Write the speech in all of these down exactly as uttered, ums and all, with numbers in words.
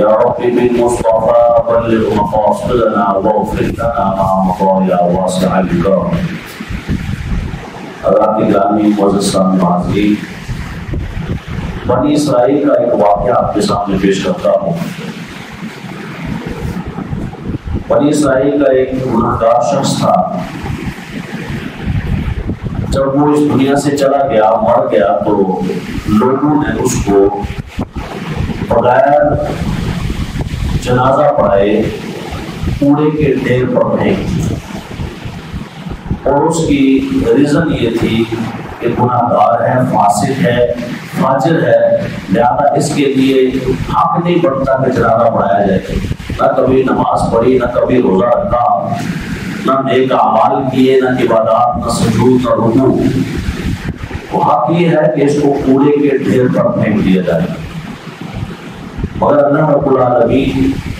یا رب بالمصطفى بلغ مقاصدنا واغفر لنا ما مضى یا واسع الکرم۔ حضرات گرامی معزز سامعین حاضرین، بنی اسرائیل کا ایک واقعہ آپ کے سامنے پیش کرتا ہوں۔ بنی اسرائیل کا ایک گنہگار شخص تھا، جب وہ اس دنیا سے چلا گیا، مر گیا، تو لوگوں نے اس کو بغیر جنازہ پڑھائے کوڑے کے ڈھیر پر پھینک دیا، اور اس کی ریزن یہ تھی کہ گناہ گار ہے، فاسق ہے، فاجر ہے، لہذا اس کے لیے حق نہیں بنتا کہ جنازہ پڑھایا جائے۔ نہ کبھی نماز پڑھی، نہ کبھی روزہ رکھا، نہ نیک اعمال کیے، نہ عبادات، نہ سجود، نہ رکوع۔ وہ حق یہ ہے کہ اس کو کوڑے کے ڈھیر پر پھینک دیا جائے، مگر اللہ رب العالمین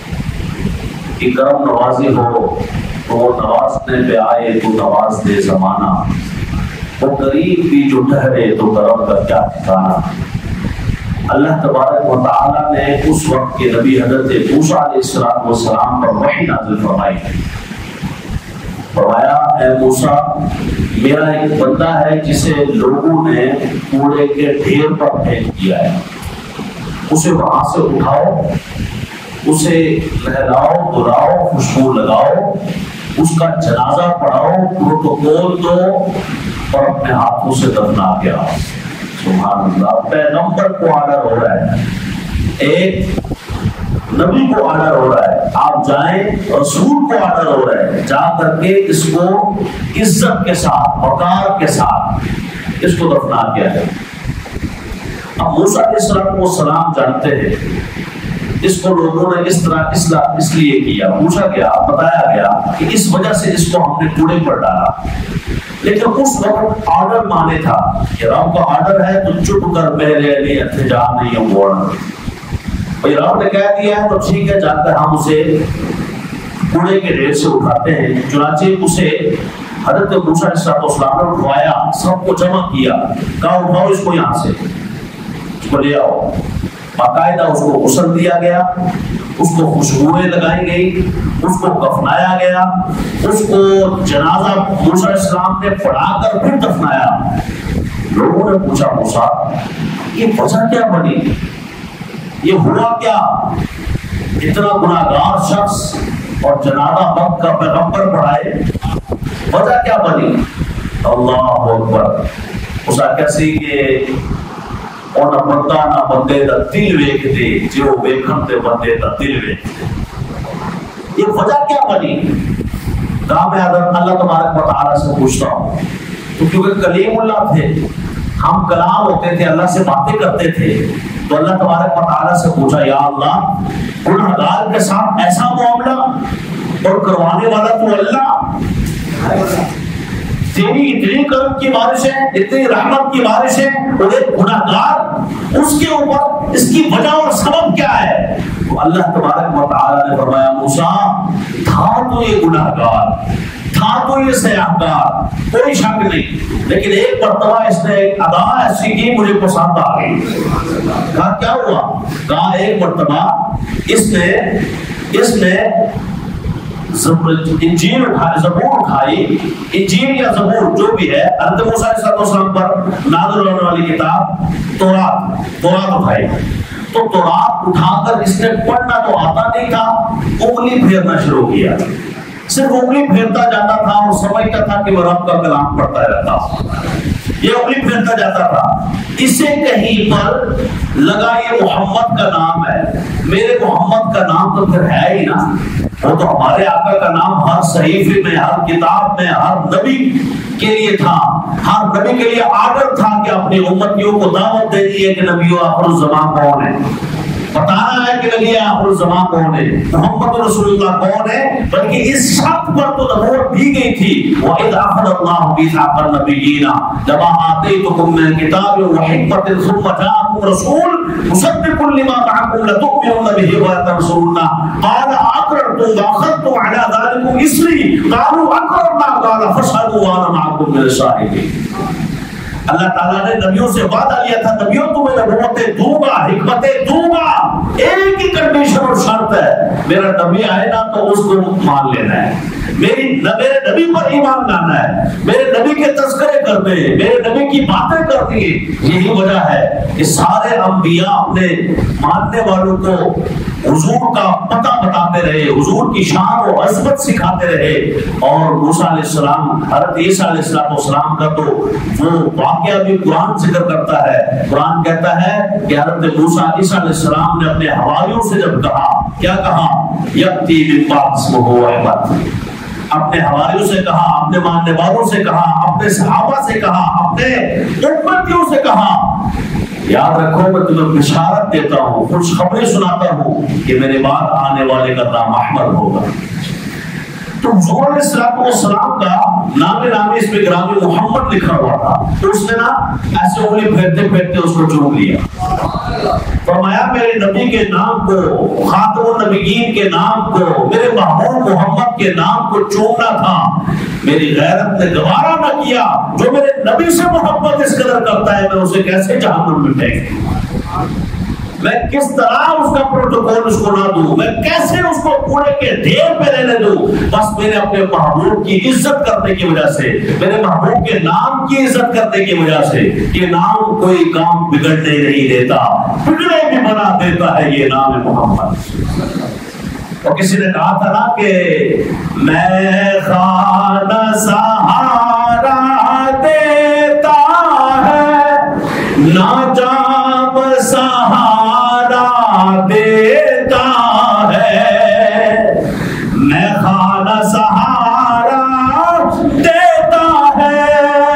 کی کرم نوازی ہو تو وہ نوازنے پہ آئے تو نواز دے زمانہ، وہ قریب بھی جو ٹھہرے تو کرم کا کیا ٹھکانا۔ اللہ تبارک و تعالیٰ نے اس وقت کے نبی حضرت موسیٰ علیہ السلام پر وحی نازل فرمائی، فرمایا اے موسیٰ، میرا ایک بندہ ہے جسے لوگوں نے کوڑے کے ڈھیر پر پھینک دیا ہے، اسے وہاں سے اٹھاؤ، اسے نہلاؤ، دھلاؤ، خوشبو لگاؤ، اس کا جنازہ پڑھاؤ، پروٹوکول دو اور اپنے ہاتھوں سے دفنا کیا۔ سبحان اللہ، پیغمبر کو آرڈر ہو رہا ہے، ایک نبی کو آرڈر ہو رہا ہے، آپ جائیں، رسول کو آرڈر ہو رہا ہے، جا کر کے اس کو عزت کے ساتھ، وقار کے ساتھ اس کو دفنا کیا ہے۔ اب موسیٰ علیہ السلام جانتے ہیں اس کو لوگوں نے اس طرح اس لیے کیا، پوچھا گیا، بتایا گیا کہ اس وجہ سے اس کو ہم نے کوڑے پر ڈالا، لیکن اس وقت آرڈر مانے تھا کہ رب کا آرڈر ہے تو چپ کر میرے لیے انتظار نہیں ہوں بولنا، بھائی رب نے کہہ دیا ہے تو ٹھیک ہے، جا کر ہم اسے کوڑے کے ڈھیر سے اٹھاتے ہیں۔ چنانچہ اسے حضرت موسیٰ علیہ السلام نے اٹھوایا، سب کو جمع کیا، کہا اٹھاؤ اس کو یہاں سے، اس کو لے آؤ، باقاعدہ اس کو غسل دیا گیا، اس کو خوشبوئیں لگائی گئی، اس کو کفنایا گیا، اس کو جنازہ موسیٰ علیہ السلام نے پڑھا کر پھر دفنایا۔ لوگوں نے پوچھا موسیٰ یہ وجہ کیا بنی، یہ ہوا کیا، اتنا گناہگار شخص اور جنازہ وقت کا پیغمبر پڑھائے، وجہ کیا بنی؟ اللہ اکبر، موسیٰ کیسی کہ اور نہ بندہ نہ بندے دا دل ویکھ دے، جو ویکھن تے بندے دا دل ویکھ دے۔ یہ وجہ کیا بنی؟ کہا میں اللہ تبارک و تعالیٰ سے پوچھتا ہوں، تو کیونکہ کلیم اللہ تھے، ہم کلام ہوتے تھے، اللہ سے باتیں کرتے تھے، تو اللہ تبارک و تعالیٰ سے پوچھا یا اللہ گنہگار کے ساتھ ایسا معاملہ اور کروانے والا تو اللہ، تیری اتنی کرم کی بارش ہے، اتنی رحمت کی بارش ہے، اور ایک گناہگار اس کے اوپر اس کی وجہ اور سبب کیا ہے؟ تو اللہ تبارک و تعالیٰ نے فرمایا موسیٰ تھا تو یہ گناہگار، تھا تو یہ سیاحگار، کوئی شک نہیں، لیکن ایک مرتبہ اس نے ایک ادا ایسی کی مجھے پسند آ گئی۔ کہا کیا ہوا؟ کہا ایک مرتبہ اس نے اس نے انجیل اٹھائی، زبور اٹھائی، انجیل یا زبور جو بھی ہے حضرت موسیٰ علیہ السلام پر نازل ہونے والی کتاب تورات، تورات اٹھائی، تو تورات اٹھا کر اس نے پڑھنا تو آتا نہیں تھا، انگلی پھیرنا شروع کیا، صرف انگلی پھیرتا جاتا تھا اور سمجھتا تھا کہ وہ رب کا کلام پڑھتا رہتا، یہ انگلی پھیرتا جاتا تھا۔ اسے کہیں پر لگا یہ محمد کا نام ہے، میرے محمد کا نام تو پھر ہے ہی نا، وہ تو ہمارے آقا کا نام ہر صحیفے میں، ہر کتاب میں، ہر نبی کے لیے تھا، ہر نبی کے لیے آرڈر تھا کہ اپنی امتیوں کو دعوت دے دیے کہ نبیوں آخر الزمان کون ہے، بتانا ہے کہ نبی آخر الزمان کون ہے، محمد رسول اللہ کون ہے، بلکہ اس شرط پر تو نبوت دی گئی تھی وَإِذْ أَخَذَ اللَّهُ مِيثَاقَ النَّبِيِّينَ لَمَا آتَيْتُكُم مِّنَ الْكِتَابِ وَحِكْمَةٍ ثُمَّ جَاءَكُمْ رَسُولٌ مُصَدِّقٌ لِّمَا مَعَكُمْ لَتُؤْمِنُنَّ بِهِ وَلَتَنصُرُنَّهُ قَالَ أَقْرَرْتُمْ وَأَخَذْتُمْ عَلَىٰ ذَلِكُمْ إِصْرِي قَالُوا أَقْرَرْنَا قَالَ فَاشْهَدُوا وَأَنَا مَعَكُمْ مِنَ الشَّاهِدِينَ۔ اللہ تعالیٰ نے نبیوں سے وعدہ لیا تھا، نبیوں تمہیں نبوتیں دوں گا، حکمتیں دوں گا، ایک ہی کنڈیشن اور شرط ہے، میرا نبی آئے نا تو اس کو مان لینا ہے، میری میرے نبی پر ایمان لانا ہے، میرے نبی کے تذکرے کرنے، میرے نبی کی باتیں کرنی ہے۔ یہی وجہ ہے کہ سارے انبیاء اپنے ماننے والوں کو حضور کا پتہ بتاتے رہے، حضور کی شان و عظمت سکھاتے رہے۔ اور موسیٰ علیہ السلام، حضرت عیسیٰ علیہ السلام کا تو وہ واقعہ بھی قرآن ذکر کرتا ہے۔ قرآن کہتا ہے کہ حضرت موسیٰ عیسیٰ علیہ السلام نے اپنے حواریوں سے جب کہا، کیا کہا؟ یکتی من بعد اسمہ احمد، اپنے حواریوں سے کہا، اپنے ماننے والوں سے کہا، اپنے صحابہ سے کہا، اپنے امتیوں سے کہا، یاد رکھو میں تمہیں بشارت دیتا ہوں، خوشخبری سناتا ہوں کہ میرے بعد آنے والے کا نام احمد ہوگا۔ تو حضور علیہ السلام کا نام نامی اس میں گرامی محمد لکھا ہوا تھا، تو اس نے نا ایسے انگلی پھیرتے پھیرتے اس کو چوم لیا، فرمایا میرے نبی کے نام کو، خاتم النبیین کے نام کو، میرے محبوب محمد کے نام کو چومنا تھا، میری غیرت نے گوارا نہ کیا، جو میرے نبی سے محبت اس قدر کرتا ہے میں اسے کیسے جہنم میں پھینک دوں، میں کس طرح اس کا پروٹوکول اس کو نہ دوں، میں کیسے اس کو کوڑے کے ڈھیر پہ رہنے دوں، بس میرے اپنے محبوب کی عزت کرنے کی وجہ سے، میرے محبوب کے نام کی عزت کرنے کی وجہ سے، یہ نام کوئی کام بگڑنے نہیں دیتا، بگڑے بھی بنا دیتا ہے یہ نام محمد۔ اور کسی نے کہا تھا نا کہ میں خانہ سہارا دیتا ہے ناجام سہارا دیتا ہے، میں خانہ سہارا دیتا ہے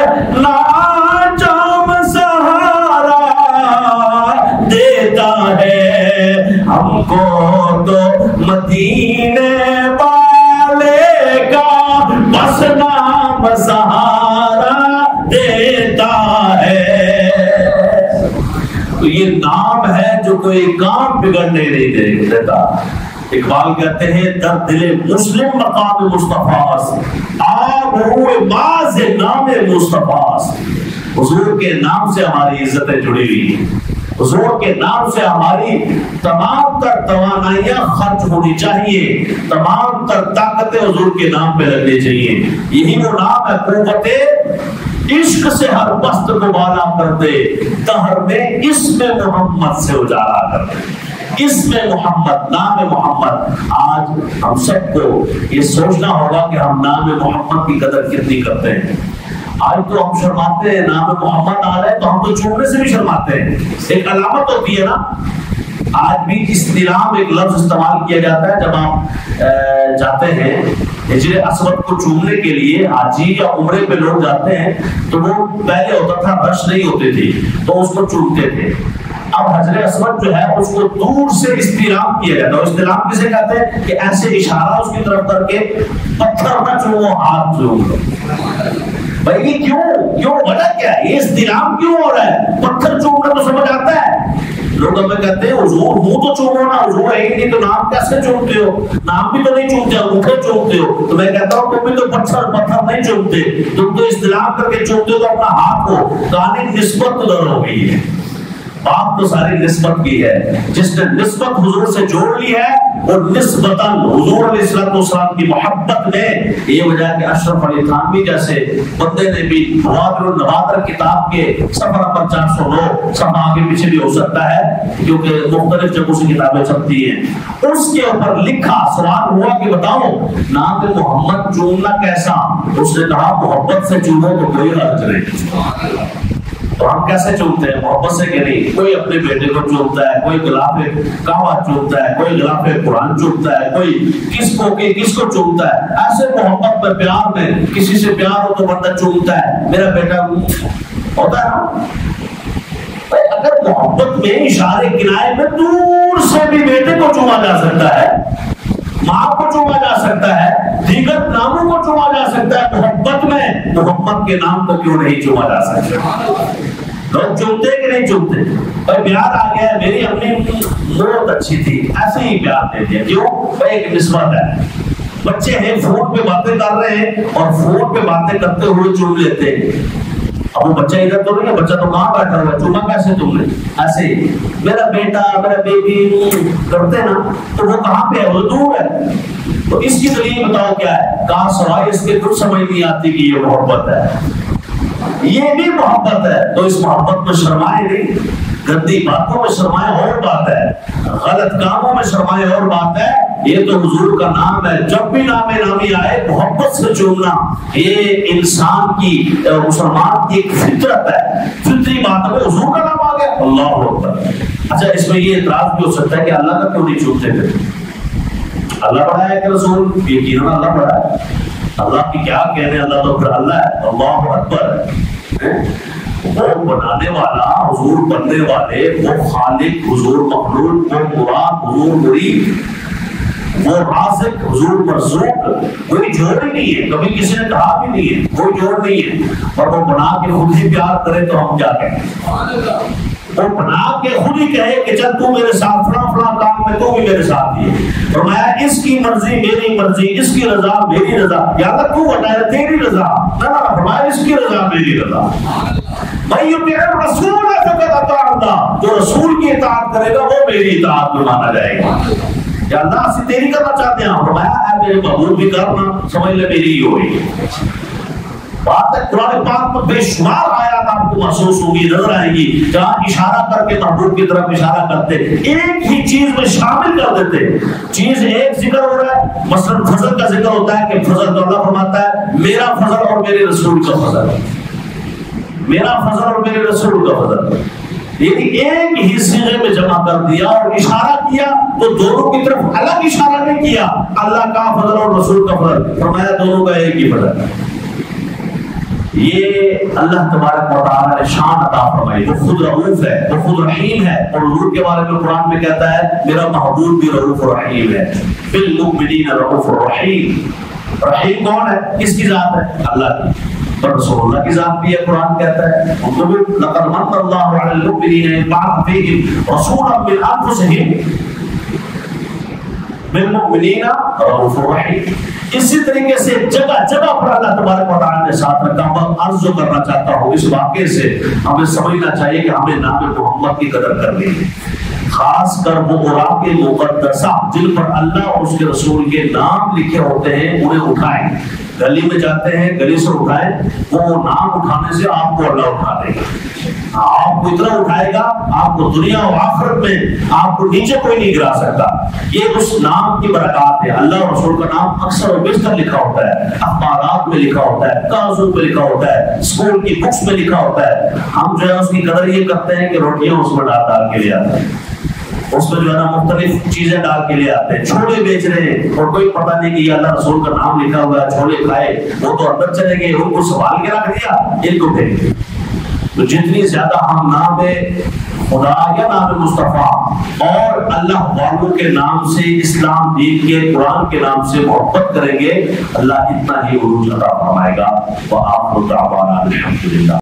ناجام سہارا دیتا ہے، ہم کو تو مدینے والے کا بس نام سہارا دیتا ہے۔ تو یہ نام ہے جو کوئی کام بگڑنے نہیں دیتا۔ اقبال کہتے ہیں در دل مسلم مقام مصطفیٰ آب ہوئے باز نام مصطفیٰ، حضور کے نام سے ہماری عزتیں جڑی ہوئی ہیں، حضور کے نام سے ہماری تمام تر توانائیاں خرچ ہونی چاہیے، تمام تر طاقتیں حضور کے نام پہ لگنی چاہیے۔ یہی وہ نام ہے قوت عشق سے ہر بست کو بالا کر دے، دہر میں اسم محمد سے اجالا کر دے، اسم محمد، نام محمد۔ آج ہم سب کو یہ سوچنا ہوگا کہ ہم نام محمد کی قدر کتنی کرتے ہیں۔ آج تو ہم شرماتے ہیں، نام محمد آ رہا ہے تو ہم تو چھوڑنے سے بھی شرماتے ہیں۔ ایک علامت ہوتی ہے نا، آج بھی استلام ایک لفظ استعمال کیا جاتا ہے جب آپ جاتے ہیں حجر اسود کو چومنے کے لیے، حاجی یا عمرے پہ لوگ جاتے ہیں تو وہ پہلے ہوتا تھا رش نہیں ہوتی تھی تو اس کو چومتے تھے، اب حجر اسود جو ہے اس کو دور سے استلام کیا جاتا ہے۔ استلام کسے کہتے ہیں کہ ایسے اشارہ اس کی طرف کر کے پتھر نہ چومو، ہاتھ چوم لو۔ بھائی یہ کیوں کیوں وجہ کیا ہے؟ یہ استلام کیوں ہو رہا ہے؟ پتھر چومنا تو سمجھ آتا ہے، لوگ ہمیں کہتے ہیں حضور منہ تو چومو نا، حضور ہے ہی نہیں تو نام کیسے چومتے ہو؟ نام بھی تو نہیں چومتے، انگوٹھے چومتے ہو۔ تو میں کہتا ہوں تم بھی تو پتھر پتھر نہیں چومتے، تم تو استلام کر کے چومتے ہو تو اپنا ہاتھ کو، کہانی نسبت تو در ہو گئی ہے، بات تو ساری نسبت کی ہے۔ جس نے نسبت حضور سے جوڑ لی ہے اور نسبتاً حضور علیہ السلام کی محبت میں، یہ وجہ کہ اشرف علی تھانوی جیسے بندے نے بھی نوادر النوادر کتاب کے صفحہ نمبر چار سو نو، صفحہ آگے پیچھے بھی ہو سکتا ہے کیونکہ مختلف جگہوں سے کتابیں چھپتی ہیں، اس کے اوپر لکھا، سوال ہوا کہ بتاؤ نام محمد چومنا کیسا؟ اس نے کہا محبت سے چومو تو کوئی حرج نہیں۔ تو ہم کیسے چومتے ہیں؟ محبت سے کہ نہیں؟ کوئی اپنے بیٹے کو چومتا ہے، کوئی غلاف کعبہ چومتا ہے، کوئی غلاف قرآن چومتا ہے، کوئی کس کو کہ کس کو چومتا ہے۔ ایسے محبت میں، پیار میں، کسی سے پیار ہو تو بندہ چومتا ہے، میرا بیٹا ہوتا ہے نا۔ اگر محبت میں اشارے کنائے میں دور سے بھی بیٹے کو چوما جا سکتا ہے، ماں کو چوما جا سکتا ہے، دیگر ناموں کو چوما جا سکتا ہے، محبت میں محمد کے نام کو کیوں نہیں چوما جا سکتا؟ لوگ چومتے کہ نہیں چومتے؟ بھائی پیار آ گیا ہے، میری اپنی بہت اچھی تھی، ایسے ہی پیار دے دیا، کیوں؟ بھائی ایک نسبت ہے۔ بچے ہیں فون پہ باتیں کر رہے ہیں اور فون پہ باتیں کرتے ہوئے چوم لیتے ہیں، اب وہ بچہ ادھر تو نہیں ہے، بچہ تو کہاں بیٹھا ہوا ہے، چوما کیسے تم نے؟ ایسے میرا بیٹا میرا بیٹی کرتے نا، تو وہ کہاں پہ ہے؟ وہ دور ہے. تو اس کی دلیل بتاؤ کیا ہے؟ کہاں سوائے اس کے کچھ سمجھ نہیں آتی کہ یہ محبت ہے، یہ بھی محبت ہے. تو اس محبت میں شرمائے نہیں، گندی باتوں میں شرمائے اور بات ہے، غلط کاموں میں شرمائے اور بات ہے. یہ تو حضور کا نام ہے، جب بھی نام نامی آئے محبت سے چومنا، یہ انسان کی مسلمان کی ایک فطرت ہے، فطری بات ہے. حضور کا نام آ گیا، اللہ اکبر. اچھا اس میں یہ اعتراض بھی ہو سکتا ہے کہ اللہ کا کیوں نہیں چومتے پھر؟ اللہ بڑا ہے کہ رسول؟ یقیناً اللہ بڑا ہے. اللہ کی کیا کہنے، اللہ تو پھر اللہ ہے، اللہ اکبر. وہ بنانے والا، حضور بننے والے، وہ خالق، حضور مخلوق، وہ مراد، حضور مرید، وہ رازق، حضور مرزوق. کوئی جوڑ ہی نہیں ہے، کبھی کسی نے کہا بھی نہیں ہے، کوئی جوڑ نہیں ہے. اور وہ بنا کے خود ہی پیار کرے تو ہم کیا کہیں؟ وہ بنا کے خود ہی کہے کہ چل تو میرے ساتھ فلاں فلاں کام میں تو بھی میرے ساتھ ہی. فرمایا اس کی مرضی میری مرضی، اس کی رضا میری رضا. یا اللہ تو بتایا تیری رضا، نہ نہ فرمایا اس کی رضا میری رضا. بھائی یہ رسول فقط اطاع اللہ، جو رسول کی اطاعت کرے گا وہ میری اطاعت میں مانا جائے گا. یا اللہ سے تیری کرنا چاہتے ہیں، فرمایا اے میرے محبوب بھی کرنا، سمجھ لے میری ہی ہوئی. بات ہے قرآن پاک میں بے شمار آیات آپ کو محسوس ہوگی، نظر آئیں گی، جہاں اشارہ کر کے محبوب کی طرف اشارہ کرتے، ایک ہی چیز میں شامل کر دیتے. چیز ایک ذکر ہو رہا ہے، مثلا فضل کا ذکر ہوتا ہے کہ فضل تو اللہ فرماتا ہے میرا فضل اور میرے رسول کا فضل، میرا فضل اور میرے رسول کا فضل. یعنی ایک ہی صیغے میں جمع کر دیا اور اشارہ کیا تو دونوں کی طرف الگ اشارہ نہیں کیا، اللہ کا فضل اور رسول کا فضل، فرمایا دونوں کا ایک ہی فضل. یہ اللہ تبارک و تعالی نے شان عطا فرمائی. وہ خود رؤوف ہے، وہ خود رحیم ہے. اور حضور کے بارے میں قرآن میں کہتا ہے میرا محبوب بھی رؤوف و رحیم ہے. بالمؤمنین رؤوف رحیم. رحیم کون ہے؟ کس کی ذات ہے؟ اللہ کی. پر رسول اللہ کی ذات بھی ہے. قرآن کہتا ہے لقد من اللہ علی المؤمنین اذ بعث فیہم رسولا من انفسہم بالمؤمنین رؤوف رحیم. اسی طریقے سے جگہ جگہ پر اللہ تبارک و تعالی نے ساتھ رکھا. میں عرض کرنا چاہتا ہوں اس واقعے سے ہمیں سمجھنا چاہیے کہ ہمیں نام محمد کی قدر کرنی ہے، خاص کر وہ اوراق مقدسہ جن پر اللہ اور اس کے رسول کے نام لکھے ہوتے ہیں انہیں اٹھائیں. گلی میں جاتے ہیں گلی سے اٹھائیں، وہ نام اٹھانے سے آپ کو اللہ اٹھا دے گا. آپ کو اتنا اٹھائے گا آپ کو دنیا و آخرت میں آپ کو نیچے کوئی نہیں گرا سکتا. یہ اس نام کی برکات ہے. اللہ اور رسول کا نام اکثر و بیشتر لکھا ہوتا ہے، اخبارات میں لکھا ہوتا ہے، کاغذوں پہ لکھا ہوتا ہے، اسکول کی بکس میں لکھا ہوتا ہے. ہم جو ہے اس کی قدر یہ کرتے ہیں کہ روٹیاں اس میں ڈال ڈال کے لے آتے ہیں، اس میں جو ہے نا مختلف چیزیں ڈال کے لے آتے ہیں. چھولے بیچ رہے ہیں اور کوئی پتہ نہیں کہ یہ اللہ رسول کا نام لکھا ہوا ہے، چھولے کھائے وہ تو اندر چلے گئے، ان کو سنبھال کے رکھ دیا، ان کو پھینک دیا. تو جتنی زیادہ ہم نام خدا یا نام مصطفیٰ اور اللہ والوں کے نام سے، اسلام دین کے قرآن کے نام سے محبت کریں گے، اللہ اتنا ہی عروج عطا فرمائے گا. وآخر دعوانا الحمدللہ.